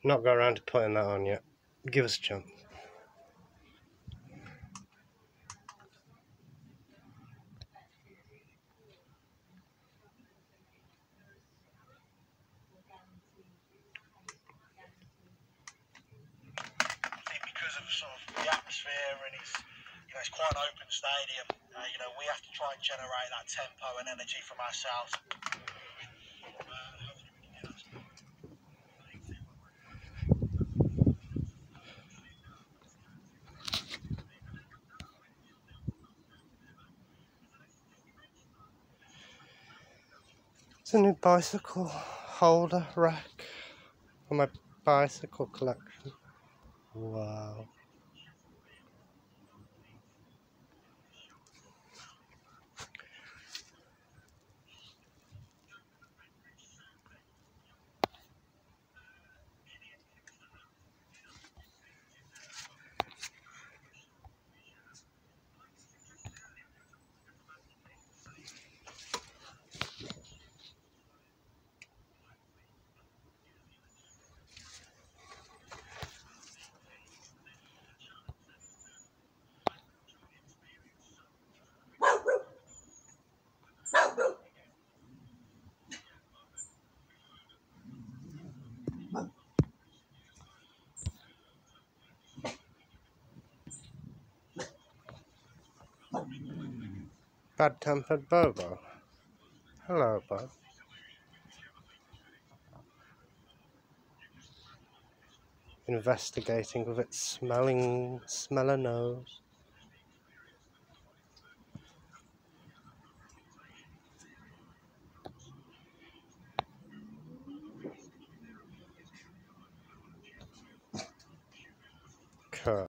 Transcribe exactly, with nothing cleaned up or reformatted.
Not got around to putting that on yet. Give us a chance. I think because of sort of the atmosphere and it's, you know, it's quite an open stadium. Uh, you know, we have to try and generate that tempo and energy from ourselves. It's a new bicycle holder rack for my bicycle collection. Wow. Bad-tempered Bobo. Hello, bud. Investigating with its smelling, smeller nose. Cur.